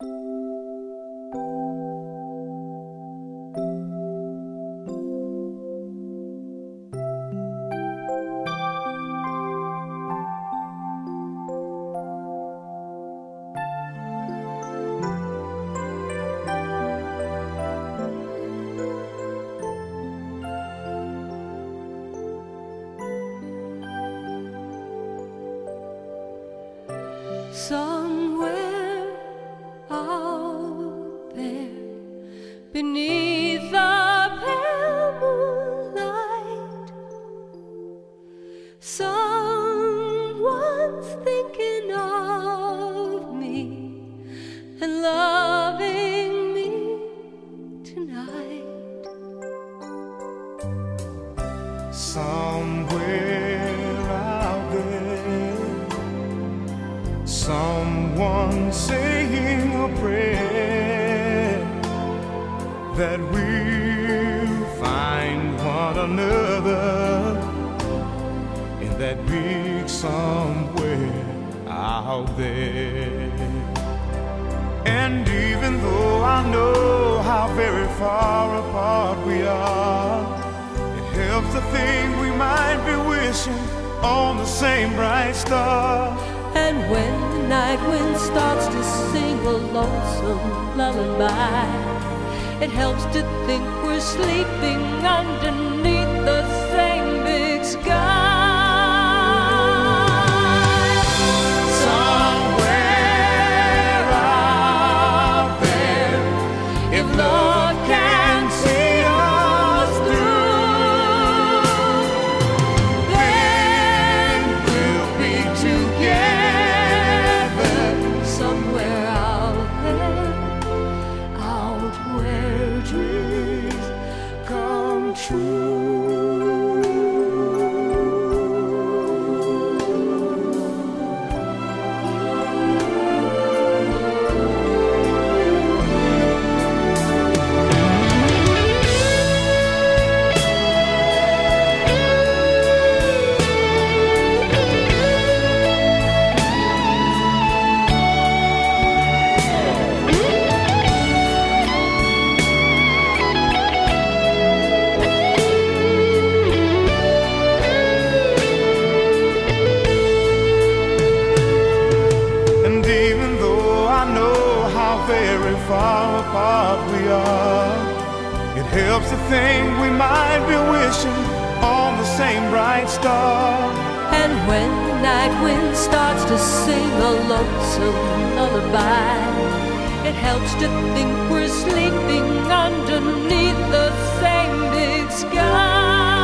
Somewhere out there, beneath the pale moonlight, someone's thinking of me and loving me tonight. Somewhere out there, someone saying a prayer that we'll find one another in that big somewhere out there. And even though I know how very far apart we are, it helps to think we might be wishing on the same bright star. And when the night wind starts to sing a lonesome lullaby, it helps to think we're sleeping underneath the same big sky. Somewhere out there, if love can see us through, then we'll be together. Somewhere out there, out where dreams come true. Very far apart we are, it helps to think we might be wishing on the same bright star. And when the night wind starts to sing a lonesome lullaby, it helps to think we're sleeping underneath the same big sky.